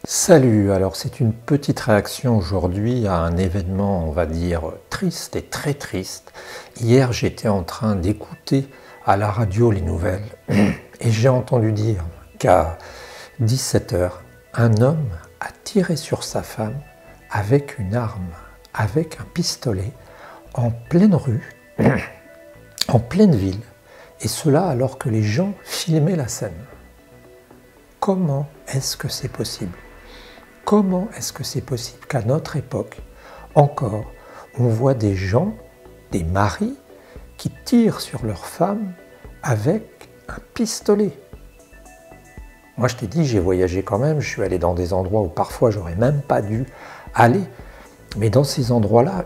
Salut, alors c'est une petite réaction aujourd'hui à un événement, on va dire, triste et très triste. Hier, j'étais en train d'écouter à la radio les nouvelles et j'ai entendu dire qu'à 17 h, un homme a tiré sur sa femme avec une arme, avec un pistolet, en pleine rue, en pleine ville, et cela alors que les gens filmaient la scène. Comment est-ce que c'est possible ? Comment est-ce que c'est possible qu'à notre époque, encore, on voit des gens, des maris, qui tirent sur leurs femmes avec un pistolet? Moi, je t'ai dit, j'ai voyagé quand même, je suis allé dans des endroits où parfois j'aurais même pas dû aller. Mais dans ces endroits-là,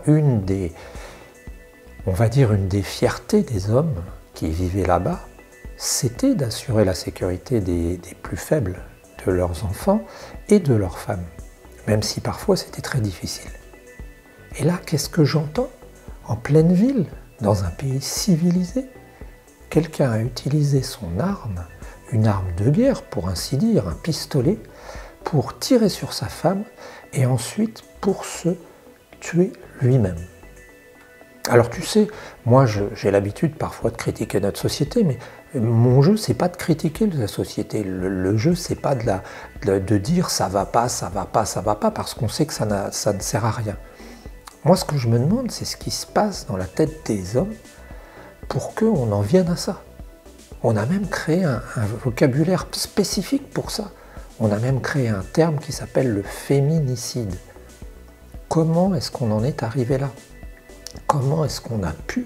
on va dire une des fiertés des hommes qui vivaient là-bas, c'était d'assurer la sécurité des plus faibles, de leurs enfants et de leurs femmes, même si parfois c'était très difficile. Et là, qu'est-ce que j'entends? En pleine ville, dans un pays civilisé, quelqu'un a utilisé son arme, une arme de guerre pour ainsi dire, un pistolet, pour tirer sur sa femme et ensuite pour se tuer lui-même. Alors tu sais, moi j'ai l'habitude parfois de critiquer notre société, mais mon jeu c'est pas de critiquer la société, le jeu c'est pas de dire ça va pas, ça va pas, ça va pas, parce qu'on sait que ça ne sert à rien. Moi ce que je me demande, c'est ce qui se passe dans la tête des hommes pour qu'on en vienne à ça. On a même créé un vocabulaire spécifique pour ça. On a même créé un terme qui s'appelle le féminicide. Comment est-ce qu'on en est arrivé là ? Comment est-ce qu'on a pu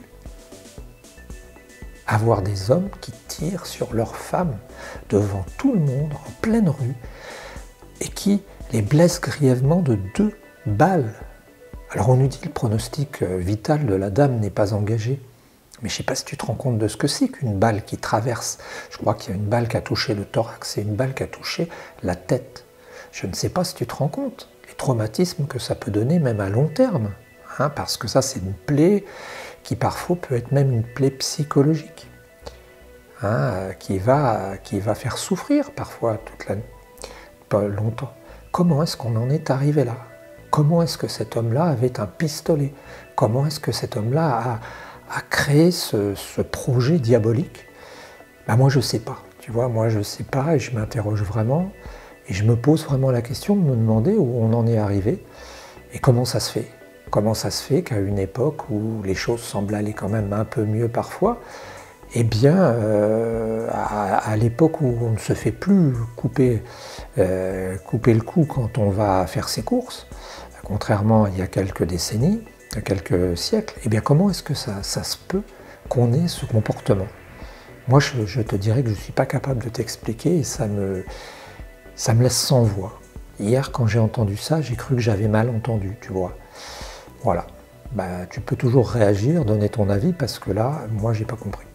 avoir des hommes qui tirent sur leurs femmes devant tout le monde, en pleine rue, et qui les blessent grièvement de 2 balles? Alors on nous dit que le pronostic vital de la dame n'est pas engagé. Mais je ne sais pas si tu te rends compte de ce que c'est qu'une balle qui traverse. Je crois qu'il y a une balle qui a touché le thorax et une balle qui a touché la tête. Je ne sais pas si tu te rends compte les traumatismes que ça peut donner même à long terme. Parce que ça, c'est une plaie qui parfois peut être même une plaie psychologique, qui va faire souffrir parfois toute la nuit, pas longtemps. Comment est-ce qu'on en est arrivé là? Comment est-ce que cet homme-là avait un pistolet? Comment est-ce que cet homme-là a créé ce projet diabolique? Moi, je ne sais pas. Tu vois, moi, je ne sais pas et je m'interroge vraiment. Et je me pose vraiment la question de me demander où on en est arrivé et comment ça se fait. Comment ça se fait qu'à une époque où les choses semblent aller quand même un peu mieux parfois, eh bien, à l'époque où on ne se fait plus couper le cou quand on va faire ses courses, contrairement à il y a quelques décennies, il y a quelques siècles, eh bien, comment est-ce que ça se peut qu'on ait ce comportement? Moi, je te dirais que je ne suis pas capable de t'expliquer et ça me laisse sans voix. Hier, quand j'ai entendu ça, j'ai cru que j'avais mal entendu, tu vois. Voilà, tu peux toujours réagir, donner ton avis, parce que là, moi, j'ai pas compris.